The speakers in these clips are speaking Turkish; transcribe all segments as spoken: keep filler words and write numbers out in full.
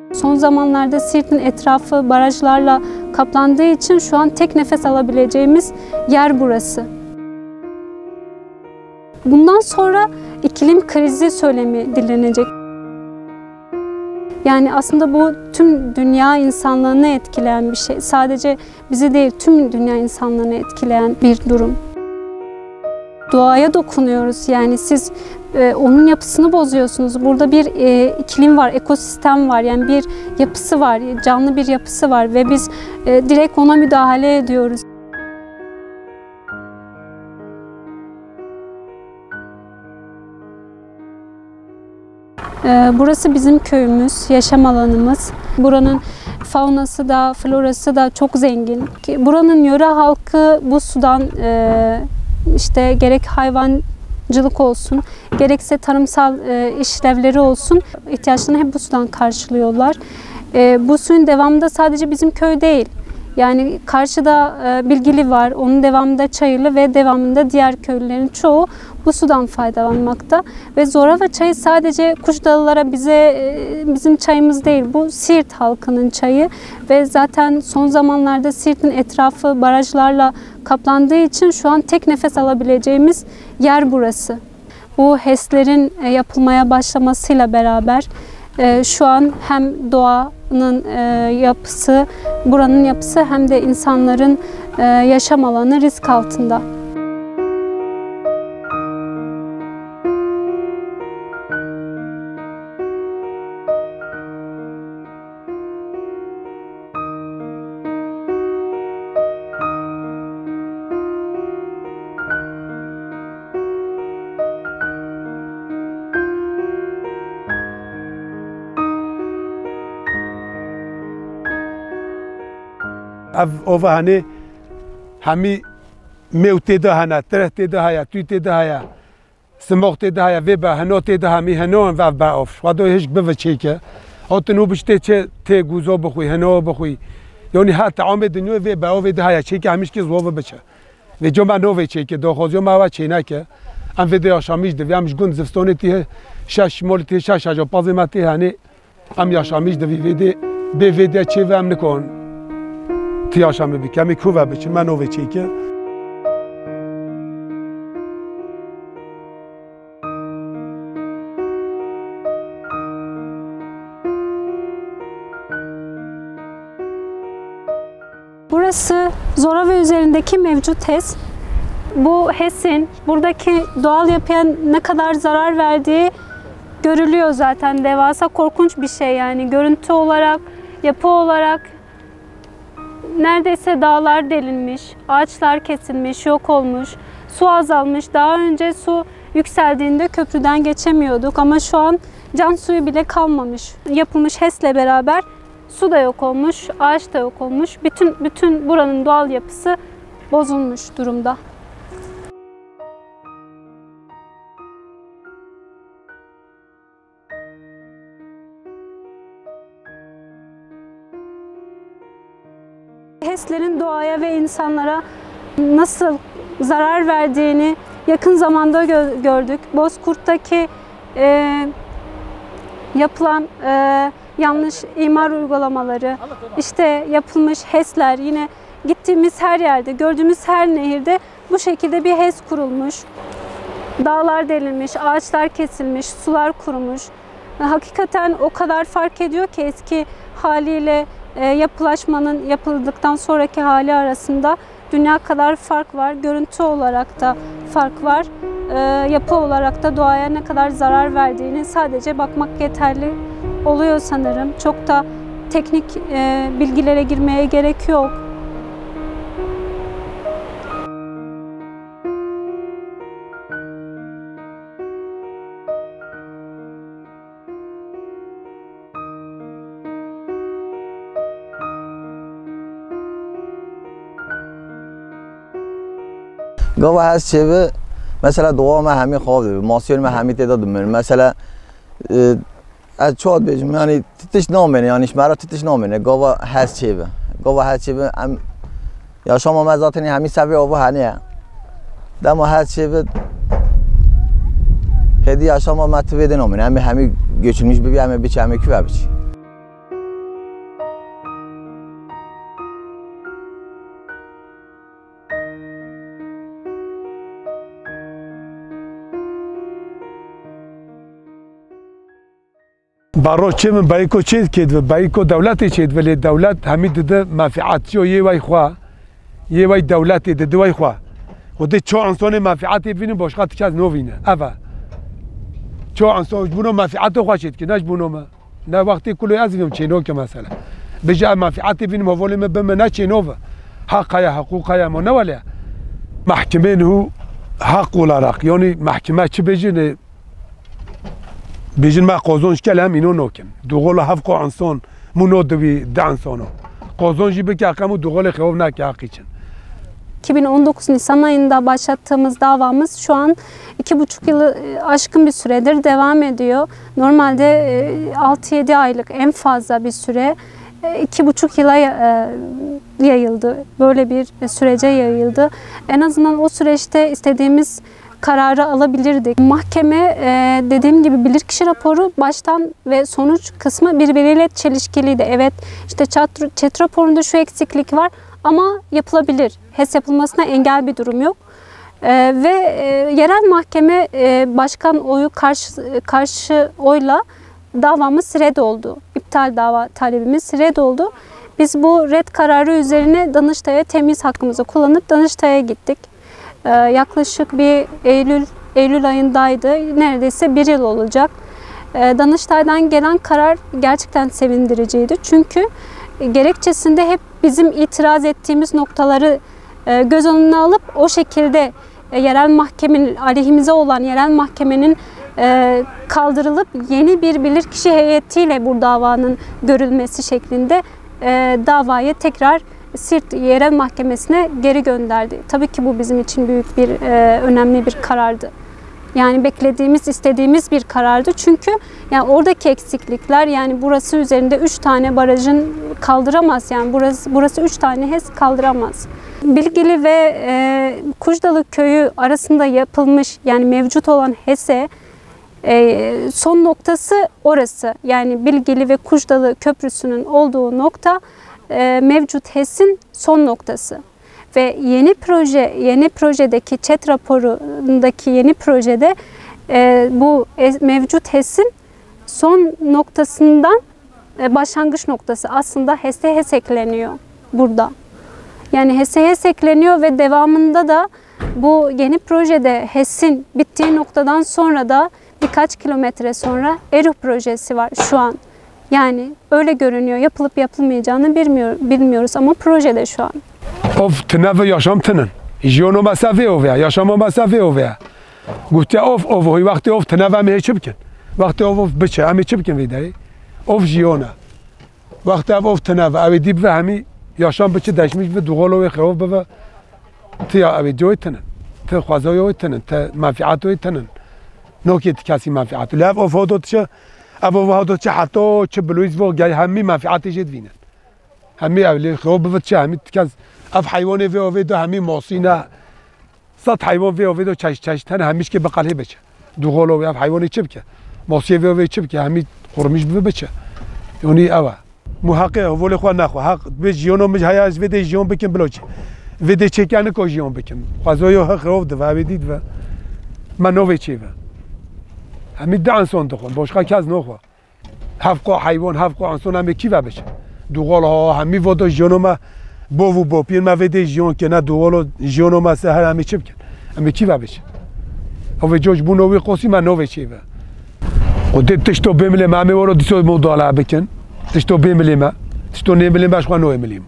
Son zamanlarda Siirt'in etrafı barajlarla kaplandığı için şu an tek nefes alabileceğimiz yer burası. Bundan sonra iklim krizi söylemi dinlenecek. Yani aslında bu tüm dünya insanlığını etkileyen bir şey. Sadece bizi değil, tüm dünya insanlığını etkileyen bir durum. Doğaya dokunuyoruz. Yani siz e, onun yapısını bozuyorsunuz. Burada bir e, iklim var, ekosistem var. Yani bir yapısı var, canlı bir yapısı var ve biz e, direkt ona müdahale ediyoruz. Burası bizim köyümüz, yaşam alanımız. Buranın faunası da, florası da çok zengin. Buranın yöre halkı bu sudan işte gerek hayvancılık olsun, gerekse tarımsal işlevleri olsun ihtiyaçlarını hep bu sudan karşılıyorlar. Bu suyun devamında sadece bizim köy değil. Yani karşıda Bilgili var, onun devamında Çayırlı ve devamında diğer köylülerin çoğu bu sudan faydalanmakta. Ve Zorava çayı sadece Kuşdalılara bize bizim çayımız değil, bu Siirt halkının çayı. Ve zaten son zamanlarda Siirt'in etrafı barajlarla kaplandığı için şu an tek nefes alabileceğimiz yer burası. Bu HES'lerin yapılmaya başlamasıyla beraber şu an hem doğanın yapısı, buranın yapısı hem de insanların yaşam alanı risk altında. Ev ova hani hemi mevte de hana, trehte de haya, tüte de haya, smokte de haya, ve be hanote de hemi hanon ve be of. Vado hiç beve çeke. Hatta nu bişte çe te guzo bxuy, hano bxuy. Yani hatta amed nu ve be of de haya çeke hemiş ki zova beçe. Ve coma no ve çeke do xozo ma va çena ke. Am ve de yaşamış de ve amiş gund ziftoneti şaş molti şaş ajo pazemati hani am yaşamış de ve de be ve de çe ve am nikon. Tiyaşamı bir kemi kuva biçim ben ove çeke. Burası Zorava üzerindeki mevcut HES. Bu HES'in buradaki doğal yapıya ne kadar zarar verdiği görülüyor zaten. Devasa, korkunç bir şey yani. Görüntü olarak, yapı olarak. Neredeyse dağlar delinmiş, ağaçlar kesilmiş, yok olmuş, su azalmış. Daha önce su yükseldiğinde köprüden geçemiyorduk ama şu an can suyu bile kalmamış. Yapılmış HES'le beraber su da yok olmuş, ağaç da yok olmuş. Bütün bütün buranın doğal yapısı bozulmuş durumda. HES'lerin doğaya ve insanlara nasıl zarar verdiğini yakın zamanda gö gördük. Bozkurt'taki e, yapılan e, yanlış imar uygulamaları, işte yapılmış HES'ler, yine gittiğimiz her yerde, gördüğümüz her nehirde bu şekilde bir HES kurulmuş. Dağlar delinmiş, ağaçlar kesilmiş, sular kurumuş. Hakikaten o kadar fark ediyor ki eski haliyle yapılaşmanın yapıldıktan sonraki hali arasında dünya kadar fark var. Görüntü olarak da fark var. Yapı olarak da doğaya ne kadar zarar verdiğini sadece bakmak yeterli oluyor sanırım. Çok da teknik bilgilere girmeye gerek yok. گاو هست چه به مثلا دعا ما همین خواب داریم ماسیون ما همین تعداد میریم مثلا از چهار بیشتر یعنی تیتش نامینه یعنی مرا تیتش نامینه گاو هست چه به گاو هست چه به یا شما مزاتنی همین سوی آب هنیه دم هست چه به هدیه شما متویده نامینه همین همین گوشمیش ببی همین بیچه همین کی بچی بارو چه من بایکو چیز کد و بایکو دولتی چید ولی دولت همین دده منفعت جو یه وای خوا یه وای دولتی دده وای خوا و ده چه انسان منفعتی بینه باشقات کس نوینه اول چه انسان بونو منفعت خوا چید که نش بونو ما نه وقتی کلی از میام چینو که مثلا بجا منفعتی بینه موالی ما بم نه چینو حق یا حقوق یا ما نه ولی محکمه هو حق ولا رق یعنی محکمه چه بجنه بیشتر ما قازونش کلام اینو نکن. دوغل هفت انسان منو دوی ده انسانو. قازونجی به که اقامو دوغل خیاب نکی حقیقتن. iki bin on dokuz Nisan ayında başlattığımız davamız şu an iki buçuk yılı aşkın bir süredir devam ediyor. Normalde altı yedi aylık en fazla bir süre iki buçuk yıla yayıldı. Böyle bir sürece yayıldı. En azından o süreçte istediğimiz kararı alabilirdik. Mahkeme dediğim gibi bilirkişi raporu baştan ve sonuç kısmı birbiriyle çelişkiliydi. Evet işte çet raporunda şu eksiklik var ama yapılabilir. H E S yapılmasına engel bir durum yok. Ve yerel mahkeme başkan oyu karşı, karşı oyla davamız red oldu. İptal dava talebimiz red oldu. Biz bu red kararı üzerine Danıştay'a temiz hakkımızı kullanıp Danıştay'a gittik. Yaklaşık bir Eylül Eylül ayındaydı. Neredeyse bir yıl olacak. Danıştay'dan gelen karar gerçekten sevindiriciydi. Çünkü gerekçesinde hep bizim itiraz ettiğimiz noktaları göz önüne alıp o şekilde yerel mahkemenin aleyhimize olan yerel mahkemenin kaldırılıp yeni bir bilirkişi heyetiyle bu davanın görülmesi şeklinde davayı tekrar Siirt Yerel Mahkemesi'ne geri gönderdi. Tabii ki bu bizim için büyük bir, e, önemli bir karardı. Yani beklediğimiz, istediğimiz bir karardı. Çünkü yani oradaki eksiklikler, yani burası üzerinde üç tane barajın kaldıramaz. Yani burası burası üç tane H E S kaldıramaz. Bilgili ve e, Kuşdalı Köyü arasında yapılmış, yani mevcut olan H E S'e e, son noktası orası. Yani Bilgili ve Kuşdalı Köprüsü'nün olduğu nokta mevcut H E S'in son noktası ve yeni proje yeni projedeki çet raporundaki yeni projede e, bu mevcut H E S'in son noktasından e, başlangıç noktası aslında H E S'e H E S ekleniyor burada. Yani H E S'e H E S ekleniyor ve devamında da bu yeni projede H E S'in bittiği noktadan sonra da birkaç kilometre sonra Eruh projesi var şu an. Yani öyle görünüyor. Yapılıp yapılmayacağını bilmiyor, bilmiyoruz ama projede şu an. Of tınavı yaşamtının. Jiyono mesafe ov ya. Yaşama mesafe ov ya. Gute of of hoy vakti of tınavı mı çipkin. Vakti of of biçe ami çipkin vidayı. Of jiyona. Vakti of tınavı abi dip ve ami yaşam biçe deşmiş ve duğalo ve xev baba. Tiya abi joytının. Te xwazoy tının. Te manfiatoy tının. Nokit kasi manfiatı. Lav of hodotça ابو وهذا چه حتی چه بلویز و گای همی منفعتی جد وینن همی اولی خوب بود چه همی تکز اف حیوان وی اوی دو همی ماسینا صد حیوان وی اوی دو چش چش تن همیش که بقاله بچه دو غلو اف حیوانی چه بکه ماسی وی اوی چه بکه همی خورمیش بی بچه یعنی اوه محقق ولی خو نخو حق به جیانو مج هیاز وی دی جیان بکن بلوچه وی دی چه کنه کو جیان بکن خدایا حق خوب دو و دید و منوی چه و همی ده انسان دخون باشقا کس نخوا هفت حیوان هفت انسان همی کی و بشه دوغال ها همی ودا جیانو ما با و با پیر ما ویده جیان که نه دوغال جیانو ما سهر همی چی بکن همی کی و بشه اوه جوش بو نوی قوسی من نوی چی و خود تشتو بیملی ما همی ورو دیسو مداله بکن تشتو بیملی ما تشتو نیملی ما شخوا نوی ملیم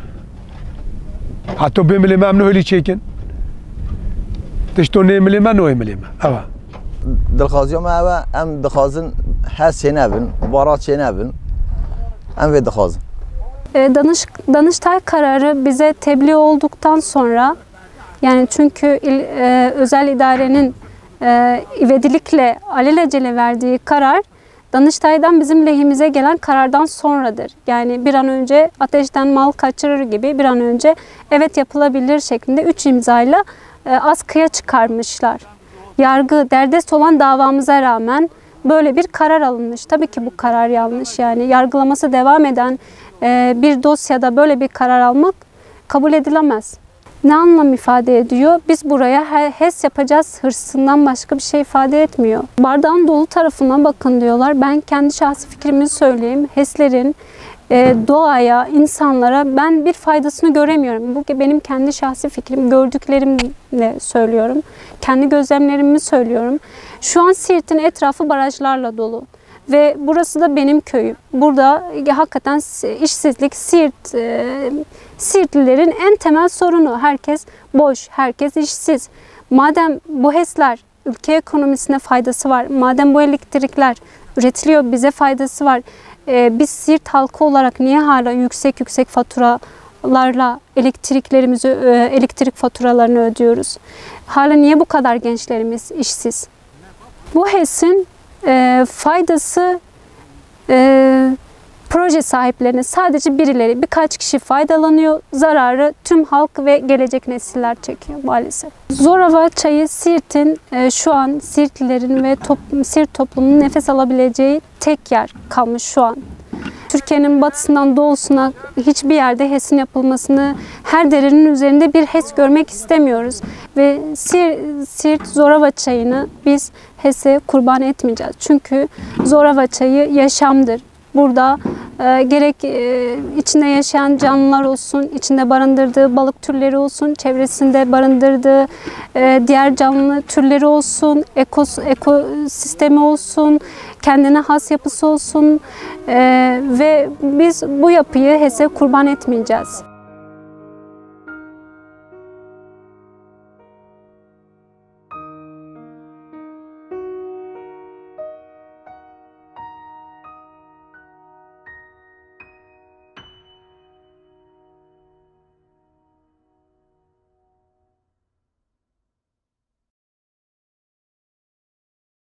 حتی بیملی ما هم نویلی چیکن تشتو نیملی ما نوی ملیم اوه دلخوازی ما اوه ام دخوازن هست چه نبین بارات چه نبین ام ve دخوازن Danış, Danıştay kararı bize tebliğ olduktan sonra, yani çünkü il, e, özel idarenin e, ivedilikle alelacele verdiği karar Danıştay'dan bizim lehimize gelen karardan sonradır. Yani bir an önce ateşten mal kaçırır gibi bir an önce evet yapılabilir şeklinde üç imzayla e, askıya çıkarmışlar. Yargı derdest olan davamıza rağmen böyle bir karar alınmış. Tabii ki bu karar yanlış. Yani yargılaması devam eden e, bir dosyada böyle bir karar almak kabul edilemez. ne anlam ifade ediyor? Biz buraya HES yapacağız hırsından başka bir şey ifade etmiyor. Bardağın dolu tarafına bakın diyorlar. Ben kendi şahsi fikrimi söyleyeyim. HES'lerin e, doğaya, insanlara ben bir faydasını göremiyorum. Bu benim kendi şahsi fikrim. Gördüklerimle söylüyorum. Kendi gözlemlerimi söylüyorum. Şu an Siirt'in etrafı barajlarla dolu. Ve burası da benim köyüm. Burada hakikaten işsizlik, Siirt, e, Siirtlilerin en temel sorunu. Herkes boş, herkes işsiz. Madem bu HES'ler ülke ekonomisine faydası var, madem bu elektrikler üretiliyor, bize faydası var. E, biz Siirt halkı olarak niye hala yüksek yüksek faturalarla elektriklerimizi, e, elektrik faturalarını ödüyoruz? Hala niye bu kadar gençlerimiz işsiz? Bu HES'in E, faydası e, proje sahiplerine sadece birileri, birkaç kişi faydalanıyor. Zararı tüm halk ve gelecek nesiller çekiyor maalesef. Zorava çayı Siirt'in e, şu an Siirtlilerin ve top, Siirt toplumunun nefes alabileceği tek yer kalmış şu an. Türkiye'nin batısından doğusuna hiçbir yerde HES'in yapılmasını, her derenin üzerinde bir HES görmek istemiyoruz. Ve Siirt Zorava çayını biz HES'e kurban etmeyeceğiz. Çünkü Zorava çayı yaşamdır. Burada e, gerek e, içinde yaşayan canlılar olsun, içinde barındırdığı balık türleri olsun, çevresinde barındırdığı e, diğer canlı türleri olsun, ekos, ekosistemi olsun, kendine has yapısı olsun e, ve biz bu yapıyı HES'e kurban etmeyeceğiz.